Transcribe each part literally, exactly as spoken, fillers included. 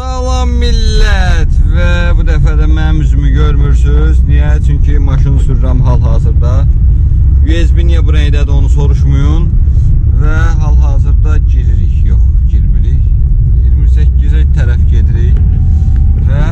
Salam millət və bu dəfə də mənim üzümü görmürsünüz. Niyə? Çünki maşın sürürəm hal-hazırda. U S B niyə bu rəngdədir onu soruşmayın. Və hal-hazırda giririk. Yox, girmirik. iyirmi səkkizə tərəf gedirik. Və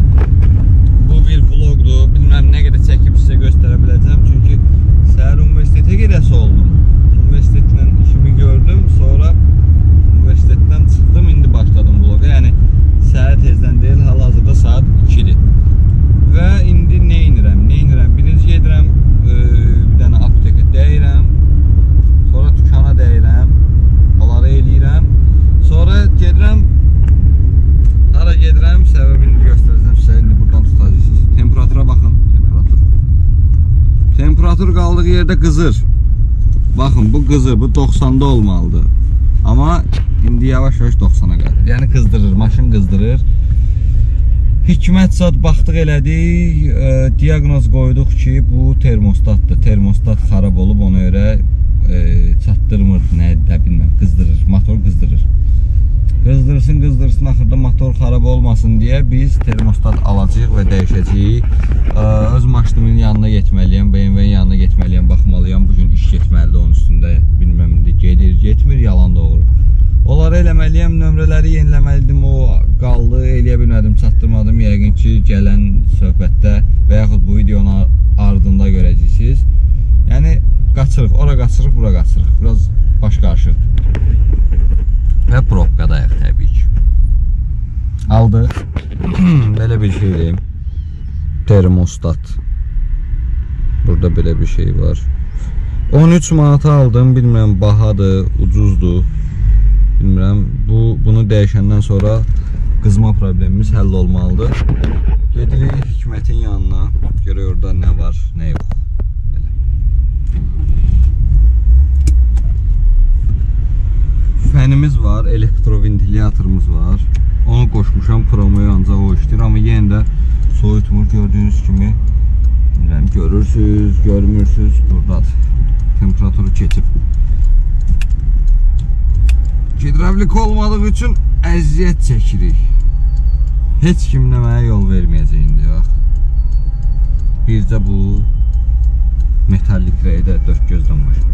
bu bir vlogdur. Bilməm nə qədər çəkib sizə göstərə biləcəm. Çünki səhər universitetə gedəsi oldum. Universitetlə işimi gördüm. Sonra universitetdən çıxdım. İndi başladım vloga. Yəni səhər tezdən deyil, hal-hazırda saat ikidir. Və indi nə inirəm? Nə inirəm? Birinci gedirəm, e, bir dənə aptekə dəyirəm. Sonra dükana dəyirəm. Onları eləyirəm. Sonra gedirəm. Hara gedirəm? Səbəbini göstərəcəm sizə. İndi buradan tutacaqsınız. Temperatura baxın. Temperatur. Temperatur qaldığı yerdə qızır. Baxın, bu qızır. Bu doxsanda olmalıdır. Amma indi yavaş-yavaş doxsana gəlir. Yəni qızdırır, maşın qızdırır. Hikmət zat baxdıq elədik, e, diaqnoz qoyduq ki, bu termostatdır. Termostat xarab olub, ona görə e, çatdırmır, nə də bilməm, qızdırır, motor qızdırır. Qızdırsın, qızdırsın, axırda motor xarab olmasın deyə biz termostat alacağıq və dəyişəcəyik. E, öz maşınımın yanına getməliyəm, B M W-nin yanına getməliyəm, baxmalıyam. Bugün iş getməlidir onun üstündə, bilməm, gedir, getmir, yalan doğru. Onları eləməliyəm, nömrələri yeniləməlidim, o qaldı, eləyə bilmədim, çatdırmadım. Yəqin ki, gələn söhbətdə və yaxud bu videonun ardında görəcəksiniz. Yəni, qaçırıq, ora qaçırıq, bura qaçırıq. Biraz baş qarışıq. Və probkadayıq təbii ki. Aldıq. Belə bir şey deyim. Termostat. Burada belə bir şey var. on üç manata aldım, bilmirəm, bahadır, ucuzdur. Bilmirəm, bu, bunu dəyişəndən sonra qızma problemimiz həll olmalıdır. Gedirik Hikmətin yanına. Görək orada nə var, nə yox. Belə. Fənimiz var, elektroventilatorumuz var. Onu qoşmuşam, promoya ancaq o işdir. Amma yenə də soyutmur, gördüyünüz kimi. Bilmirəm, görürsünüz, görmürsünüz. Buradadır. Temperaturu keçib. Hidravlik olmadığı üçün əziyyət çəkirik. Heç kim də mənə yol verməyəcək indi, bax. Bircə bu metallik rəydə dörd gözdən başqa.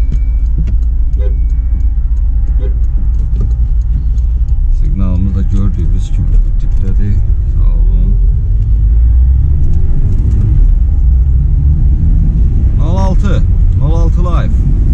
Siqnalımız da gördüyünüz kimi tipdədir. Sağ olun. nol altı nol altı live.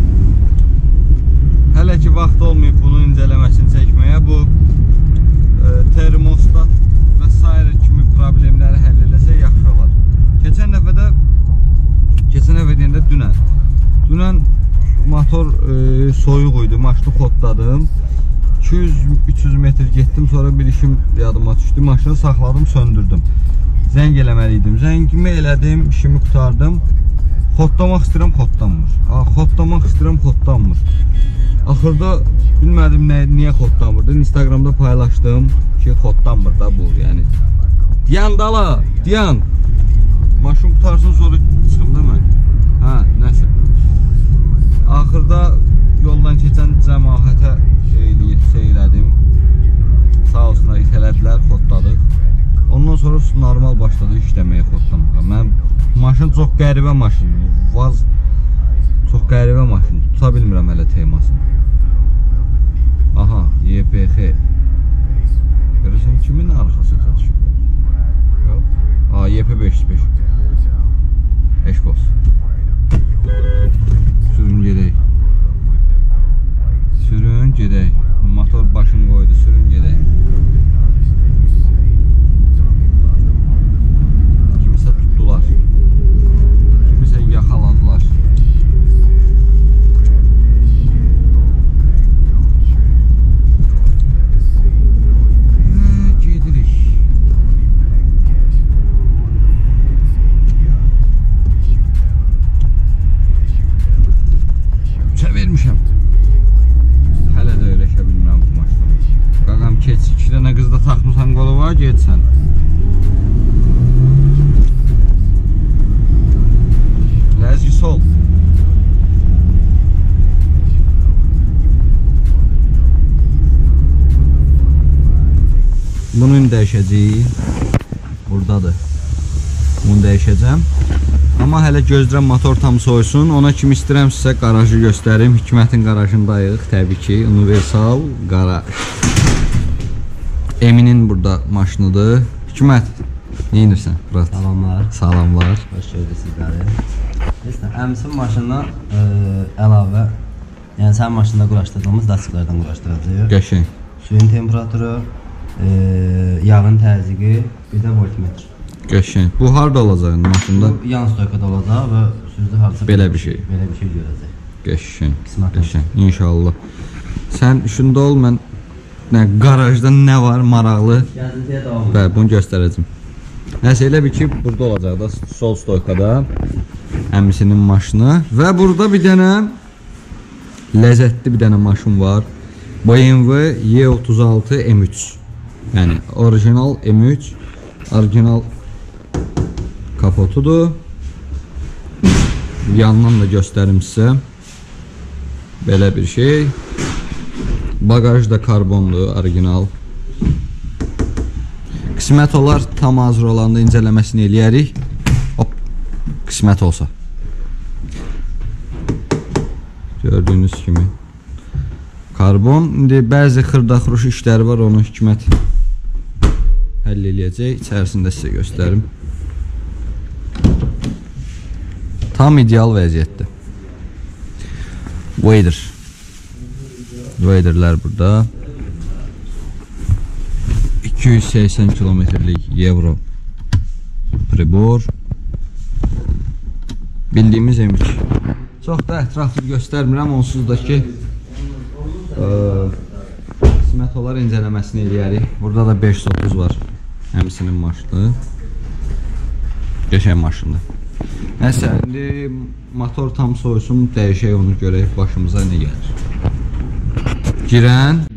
Hələ ki vaxt olmayıb bunun incələməsini çəkməyə. Bu e, termostat və s. kimi problemləri həll eləsə yaxşı olar. Keçən dəfə də keçən dəfə deyəndə dünən dünən motor e, soyuq idi, maşını xodladım. iki yüz üç yüz metr getdim, sonra bir işim yadıma düşdü. Maşını saxladım, söndürdüm. Zəng eləməliydim. Zəngimi elədim, işimi qutardım. Xodlamaq istəyirəm, xodlanmır. Xodlamaq istəyirəm, xodlanmır. Axırda bilmədim nə, niyə xodlanmırdı. Instagramda paylaşdım ki, xodlanmır da bu, yəni. Diyan dala, diyan. Maşın qutarsın, sonra çıxım da mən. Hə, nəsə. Axırda yoldan keçən cəmaətə şey elədim. Sağ olsunlar, itələdilər, xodladıq. Ondan sonra normal başladı işləməyə, xodlamağa. Mənim maşın çox qəribə maşındır. Vaz çox qəribə maşındır. Tuta bilmirəm hələ temasını. Aha, Y P X. Görürsən kimin arxası çatışıb? Aa, Y P beş yüz beş. Eşqos. Sürün gedək. Sürün gedək. Motor başını qoydu, sürün gedək. Kimisə tutdular. Kimisə yaxaladılar. Getsən. Ləzgi sol. Bunun dəyişəcəyi buradadır. Bunu dəyişəcəm. Amma hələ gözləyirəm motor tam soysun. Ona kimi istəyirəm sizə qarajı göstərim. Hikmətin qarajındayıq. Təbii ki, universal qaraj. Eminin burada maşınıdır. Hikmət, nə edirsən? Salamlar. Salamlar. Hoş gördük sizləri. Əmsin maşınına ə, əlavə, yəni sənin maşında quraşdırdığımız dastiklərdən quraşdıracağıq. Qəşəng. Suyun temperaturu, ə, yağın təzyiqi, bir də voltmetr. Qəşəng. Bu harda olacaq maşında? Bu yan stoykada olacaq və sürücü harca belə bir şey. Belə bir şey görəcək. Qəşəng. Qismət Qəşəng. İnşallah. Sən şunda ol, mən nə qarajda nə var maraqlı? Gəzintiyə davam edir. Bəli, bunu göstərəcəm. Nəsə elə bir ki, burada olacaq da sol stoykada əmisinin maşını və burada bir dənə ləzzətli bir dənə maşın var. B M W Y otuz altı M üç. Yəni orijinal M üç, orijinal kapotudur. Yandan da göstərim sizə. Belə bir şey. Bagaj da karbondur, orijinal. Qismət olar, tam hazır olanda incələməsini eləyərik. Hop, qismət olsa. Gördüyünüz kimi. Karbon, indi bəzi xırda-xuruş işləri var, onu Hikmət həll eləyəcək. İçərisində sizə göstərim. Tam ideal vəziyyətdir. Vader. Vaderlər burada. iki yüz səksən kilometrlik Euro pribor. Bildiyimiz M üç. Çox da ətraflı göstərmirəm, onsuz da ki qismət olar incələməsini eləyərik. Burada da beş yüz otuz var. Həmsinin maşını. Qəşəng maşındır. Nəsə, indi motor tam soyusun, dəyişək onu görək başımıza nə gəlir. Girən.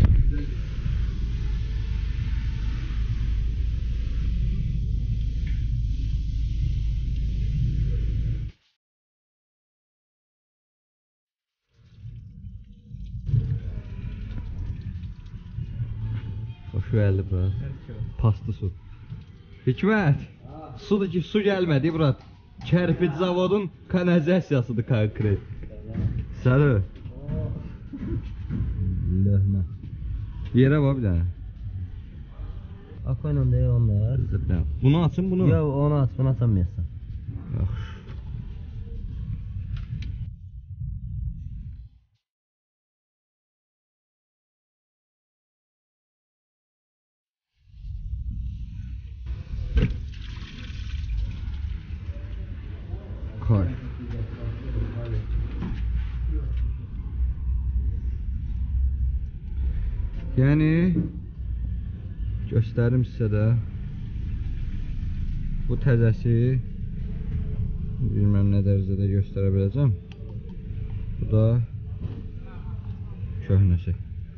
Hoş geldi bura. Pastı su. Hikmət, sudur ki, su gəlmədi bura. Kərpic zavodun kanalizasiyasıdır konkret. Sarı. Löhmə. Yerə bax bir dənə. Akayla deyil onlar. Bunu açın, bunu. Yox, onu aç, bunu açamıyorsan. Yaxşı. Koy. Yəni göstərim sizə də bu təzəsi bilməm nə dərəcədə göstərə biləcəm. Bu da köhnəsi.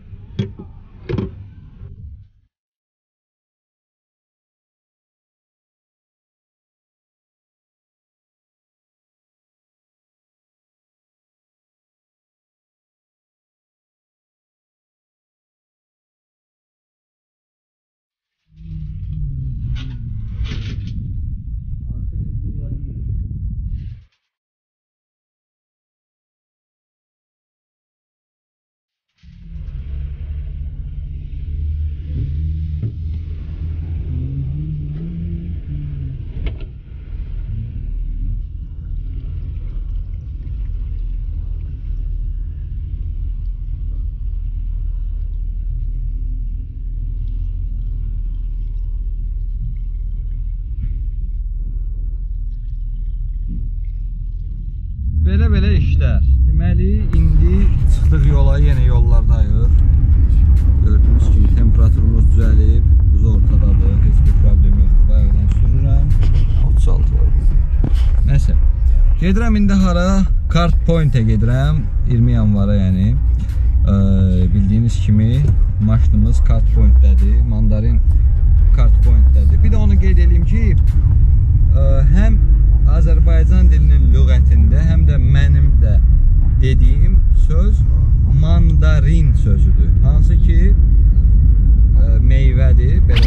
Belə-belə işlər. Deməli, indi çıxdıq yola, yenə yollardayıq. Gördüyünüz kimi temperaturumuz düzəlib, buz ortadadır, heç bir problem yoxdur. Bayaqdan sürürəm. otuz altı var. Nəsə. Gedirəm indi hara? Kart Point-ə gedirəm. iyirmi yanvara, yəni. Ee, bildiyiniz kimi maşınımız Kart Point-dədir. Mandarin Kart Point-dədir. Bir də onu qeyd edeyim ki, e, həm Azərbaycan dilinin lüğətində, həm də mənim də dediyim söz mandarin sözüdür. Hansı ki e, meyvədir, belə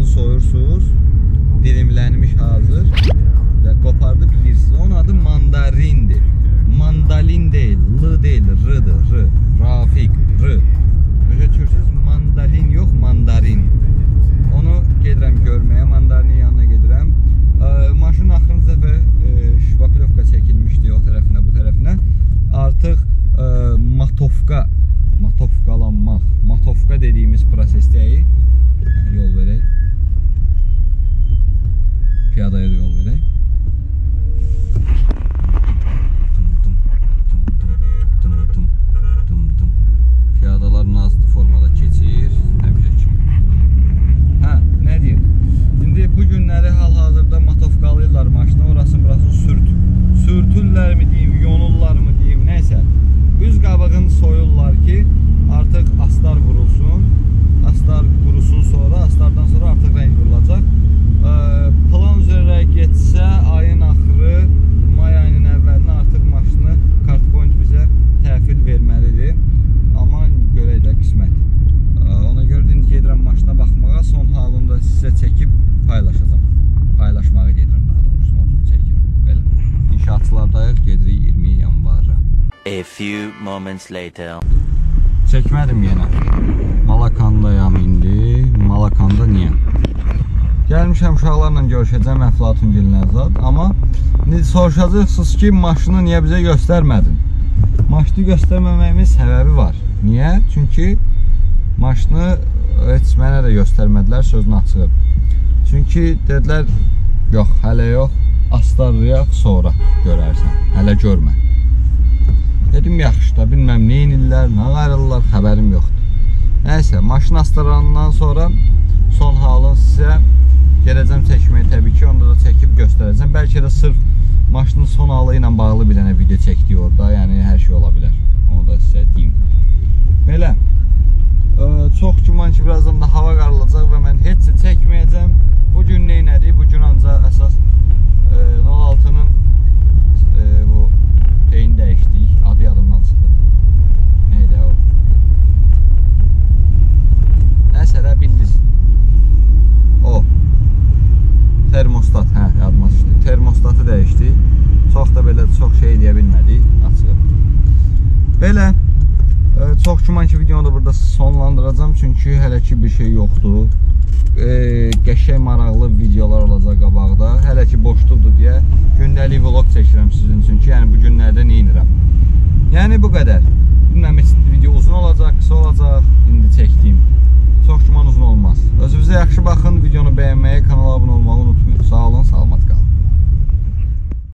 soyursunuz. Dilimlənmiş hazır. Və qopardı bilirsiniz. Onun adı mandarindir. Mandalin deyil, l deyil, r-dır, r. Rafiq, r. Görürsünüz, mandalin yox, mandarin. Onu gedirəm görməyə, mandarinin yanına gedirəm. E, maşın axırıncı dəfə e, şvaklovka çəkilmişdi o tərəfinə, bu tərəfinə. Artıq e, matovka, matovkalanmaq, matovka dediyimiz prosesdəyik. Yəni, yol verək. Piyadaya da yol verək. Piyadalar nazlı formada keçir, həmişə kimi. Hə, nə deyim? İndi bu günləri hal-hazırda matovkalayırlar maşını, orasını burası sürt. Sürtürlərmi deyim, yonurlarmı deyim, nəysə. Üz qabığını soyurlar ki, artıq astar vurulsun. Astar qurusun sonra, astardan sonra artıq rəng vurulacaq. Ee, plan üzrə getsə, ayın axırı, may ayının əvvəlinə artıq maşını Kartpoint bizə təhvil verməlidir. Amma görək də qismət. Ona görə də indi gedirəm maşına baxmağa, son halında sizə çəkib paylaşacağım. Paylaşmağa gedirəm daha doğrusu, onu çəkib. Belə. İnşaatçılardayıq, gedirik iyirmi yanvara. A few moments later. Çəkmədim yenə. Malakandayam indi. Malakanda niyə? Gəlmişəm uşaqlarla görüşəcəm, Əflatun Gülnəzad. Amma soruşacaqsınız ki, maşını niyə bizə göstərmədin? Maşını göstərməməyimin səbəbi var. Niyə? Çünki maşını heç mənə də göstərmədilər, sözünü açıb. Çünki dedilər, yox, hələ yox, astarlayaq, sonra görərsən, hələ görmə. Dedim, yaxşı da, bilməm, neyin illər, nə qayrılırlar, xəbərim yoxdur. Nəysə, maşın astarlandan sonra son halın sizə gələcəm çəkməyə, təbii ki, onda da çəkib göstərəcəm. Bəlkə də sırf maşının son halı ilə bağlı bir dənə video çəkdik orada, yəni hər şey ola bilər. Onu da sizə deyim. Belə, e, çox güman ki, birazdan da hava qarılacaq və mən heç çəkməyəcəm. Bugün neynədik? Bugün ancaq əsas e, nol altının e, bu şeyini dəyişdik. Adı yadımdan çıxdı. Neydə o? Nəsə də bildiniz. O. Termostat, hə, yadıma düşdü. Termostatı dəyişdi. Çox da belə çox şey deyə bilmədik, açıq. Belə, e, çox güman ki, videonu da burada sonlandıracağım, çünki hələ ki bir şey yoxdur. E, qəşəng maraqlı videolar olacaq qabaqda. Hələ ki boşluqdur deyə gündəlik vlog çəkirəm sizin üçün ki, yəni bu günlərdə neyinirəm. Yəni bu qədər. Bilməm, video uzun olacaq, qısa olacaq, indi çəkdiyim. Çox güman uzun olmaz. Özünüzə yaxşı baxın, videonu bəyənməyi, kanala abunə olmayı